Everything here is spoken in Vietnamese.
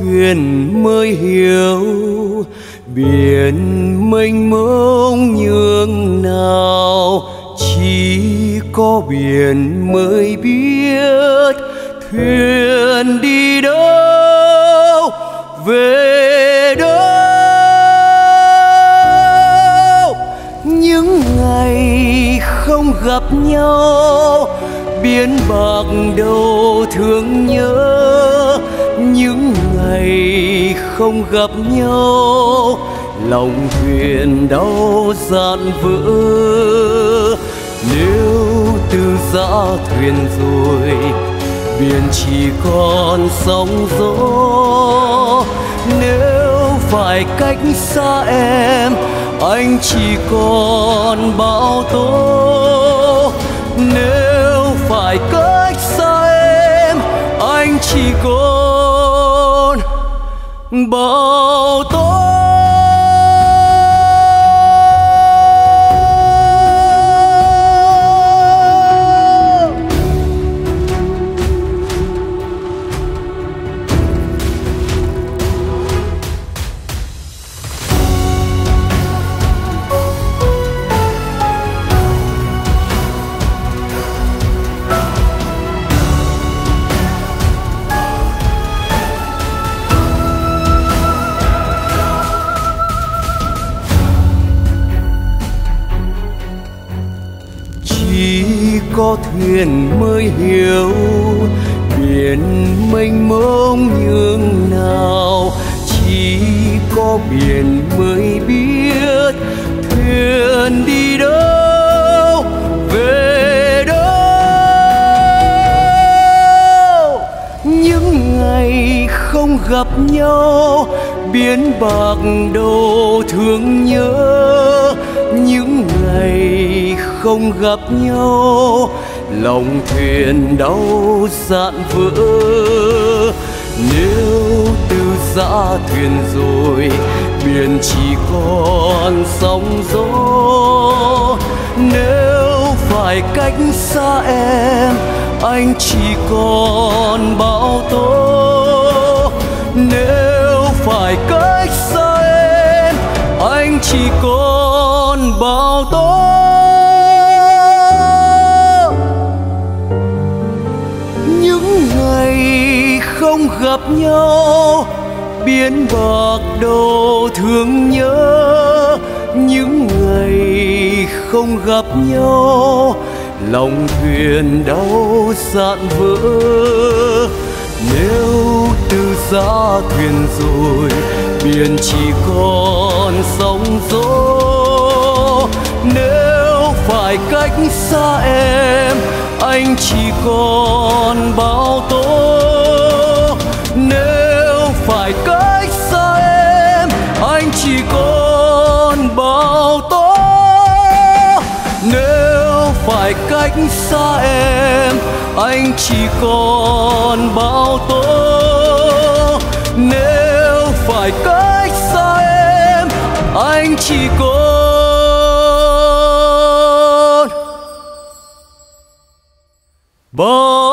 thuyền mới hiểu biển mênh mông nhường nào, chỉ có biển mới biết thuyền đi đâu về đâu. Những ngày không gặp nhau biến bạc đầu thương nhớ, những ngày không gặp nhau lòng thuyền đau dạn vỡ. Nếu từ giã thuyền rồi biển chỉ còn sóng gió, nếu phải cách xa em anh chỉ còn bão tố, nếu phải cách xa em anh chỉ còn bão tố. Có thuyền mới hiểu biển mênh mông nhường nào, chỉ có biển mới biết thuyền đi đâu về đâu. Những ngày không gặp nhau biến bạc đầu thương nhớ, những ngày không gặp nhau lòng thuyền đau dạn vỡ. Nếu từ giã thuyền rồi biển chỉ còn sóng gió, nếu phải cách xa em anh chỉ còn bão tố, nếu phải cách xa em anh chỉ còn bão tố. Những ngày không gặp nhau biến bạc đầu thương nhớ, những ngày không gặp nhau lòng thuyền đau dạn vỡ. Nếu từ giã thuyền rồi biển chỉ còn sóng gió, nếu phải cách xa em anh chỉ còn bão tố, nếu phải cách xa em anh chỉ còn bão tố, nếu phải cách xa em anh chỉ còn bão tố, nếu phải cách xa em anh chỉ còn bão